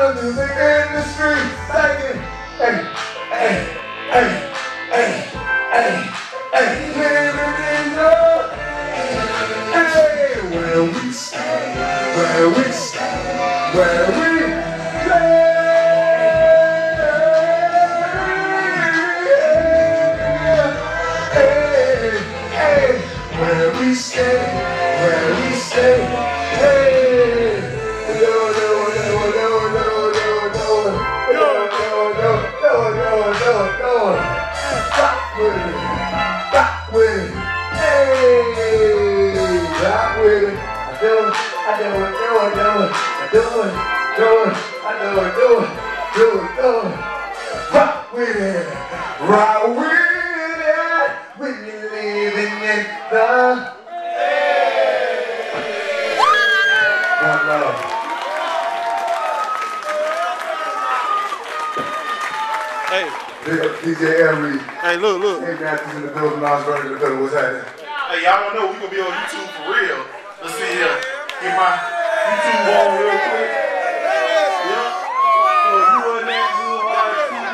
love music in the street. Singing. Hey, hey, hey, hey, hey, hey. Living in love. Hey, where we stay, where we stay, where we play. Where we stay, where we stay, hey. No. Rock with it, hey. Rock with it. I do it. Rock with it, rock with it. When you're living in the one love. Hey. DJAaries. Hey, look. Hey, Matthews in the building, Nas Burger in the building. What's happening? Hey, y'all don't know we gonna be on YouTube for real. Let's see here. Get my YouTube on real quick. Yeah. So you on that new Aaries TV.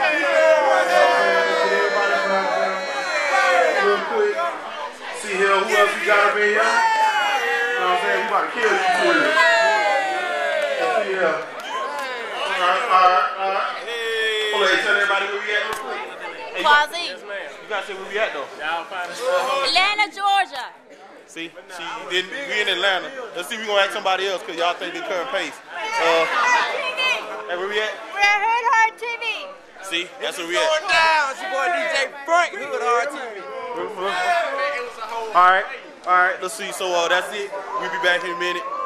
Real quick. See here, who else we got up in here? You know what I'm saying? We about to kill these two. Let's see here. Alright. Hold on, tell everybody where we at real quick. Hey, Quasi. You gotta say where we at though. Atlanta, Georgia. See, we in Atlanta. Let's see if we gonna ask somebody else because y'all think they current pace. Hey, where we at? We're at Aaries TV. See, that's where we at. Going down. It's your boy DJ Frank Hood Aaries TV. All right. Let's see. So that's it. We'll be back in a minute.